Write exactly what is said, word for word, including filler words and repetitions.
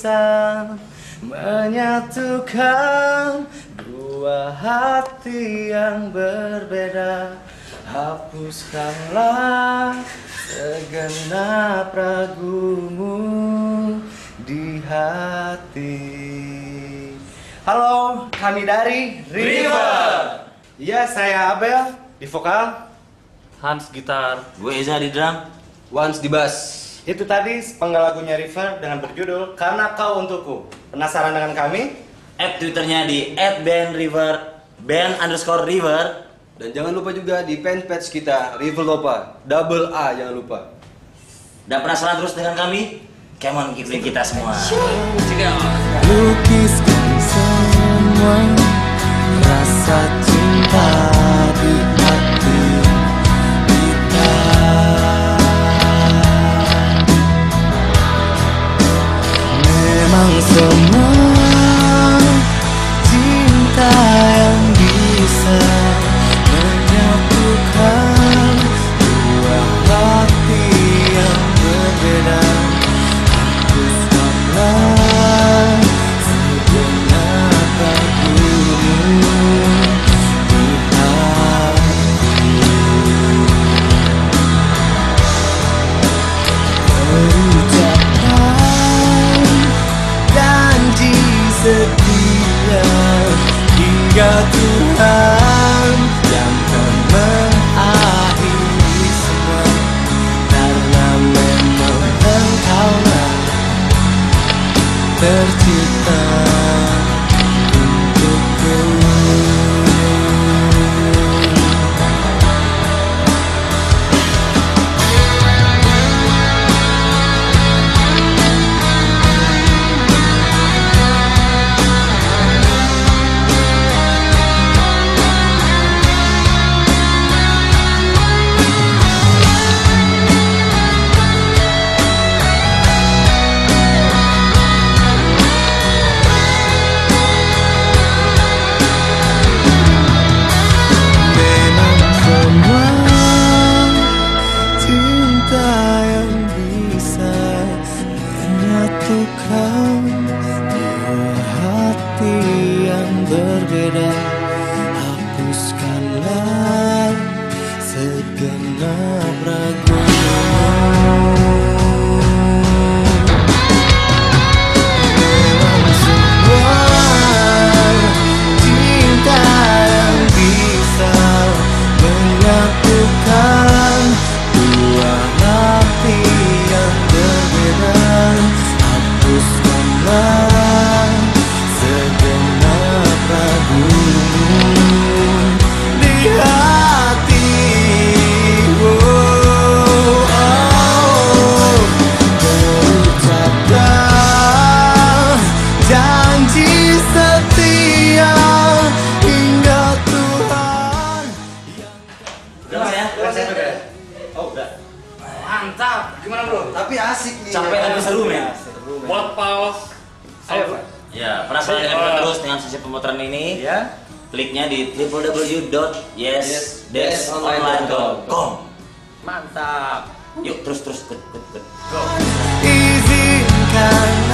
bisa menyatukan dua hati yang berbeda. Hapuskanlah segenap ragumu di hati. Halo, kami dari River. Iya, saya Abel di vokal, Hans gitar, gue Eza di drum, Wans di bass. itu tadi sepenggal lagunya River dengan berjudul Karena Kau Untukku. Penasaran dengan kami? add twitternya di at band river, band underscore river. Dan jangan lupa juga di fanpage kita, River Lopa, double A jangan lupa. Dan penasaran terus dengan kami? Come on, giveaway kita semua. Lukiskan semua rasa cinta di hati kita. Memang semua cinta yang bisa menyatukan dua hati yang berbeda. Hapuskanlah segenap ragumu di hati. Berucapkan janji setia hingga Tuhan yang akan mengakhiri semua. Karena memang engkaulah tercipta untukku. Memang semua cinta yang bisa menyatukan dua hati yang berbeda. Hapuskanlah segenap ragumu. Memang semua cinta yang bisa menyatukan dua hati yang berbeda. Hapuskanlah segenap ragumu di hati. Oh, oh. Berucaplah janji setia hingga Tuhan. Udah Mas ya? Udah, saya udah. Oh udah. mantap. Gimana bro? Tapi asik nih. Capek tapi seru men. Buat pause. Ayo Pak. Ya, penasaran dengan kita terus dengan sesi pemutaran ini? Ya, Kliknya di w w w dot yes dash online dot com. Mantap. Yuk terus terus, good, good, good. izinkan